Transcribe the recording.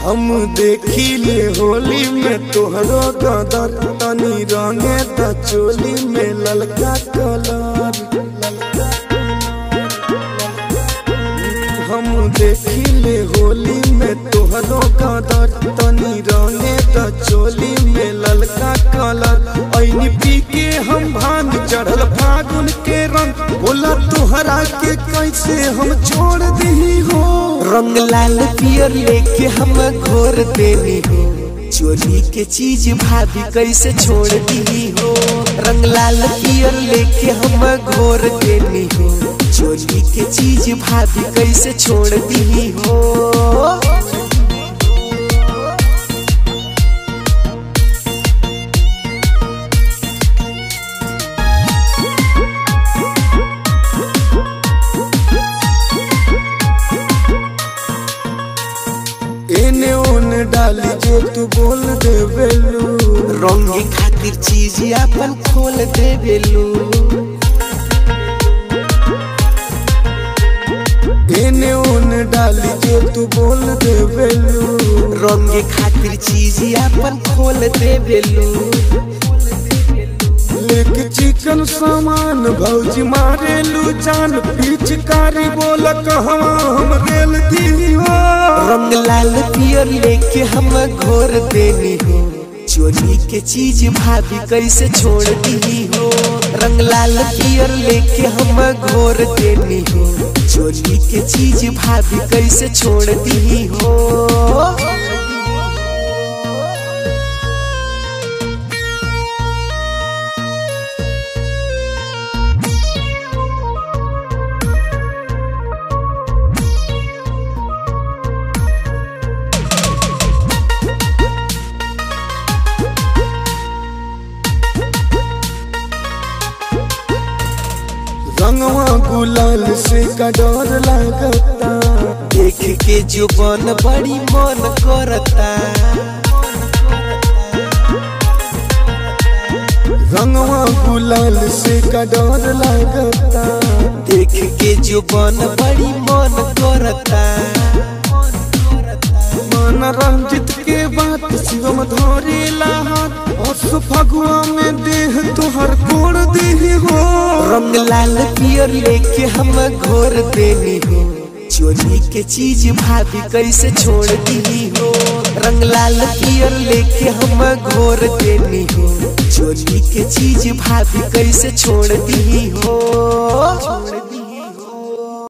हम देखिले होली में तोहरो गदर, तनी रंगे त चोली में ललका कलर। हम देखिले होली में तोहरो गदर, तनी रंगे त चोली में ललका कलर। ऐनी पी के हम भांग चढ़ल फागुन के रंग, बोला तोहरा के कैसे हम छोड़ दी हो। रंग लाल पियर लेके हम घोर देनी हो, चोली के चीज भाभी कैसे छोड़ दी हो। रंग लाल पियर लेके हम घोर देनी हो, चोली के चीज भाभी कैसे छोड़ दी हो। एने ओने डाली जो तू बोल देवेलू, रंगी खातिर चीज अपन खोल देवेलू। एने ओने डाली जो तू बोल देवेलू, रंगी खातिर चीज अपन खोल देवेलू। लेके चिकन सामान भौजी मारेलू जान, पिचकारी बोल कहवा हम रेल दी हो। रंग लाल पियर लेके हम घोर देनी हो, चोली के चीज भाभी कैसे छोड़ दी हो। रंग लाल पियर लेके हम घोर देनी हो, चोली के चीज भाभी कैसे छोड़ दी हो। रंगवा गुलाल से का डर लागता, देख के जुबान बड़ी मन करता। रंगवा गुलाल से का डर लागता, देख के जुबान बड़ी मन करता। मन रंजित के बात शिवम धरेला हाथ, और फगुआ में देह तोहर कोड़ दी हो। रंग लाल पियर लेके हम घोर देनी हो, चोली के चीज भाभी कैसे छोड़ दी हो। रंग लाल पियर लेके हम घोर देनी हो, चोली के चीज भाभी कैसे छोड़ दी हो।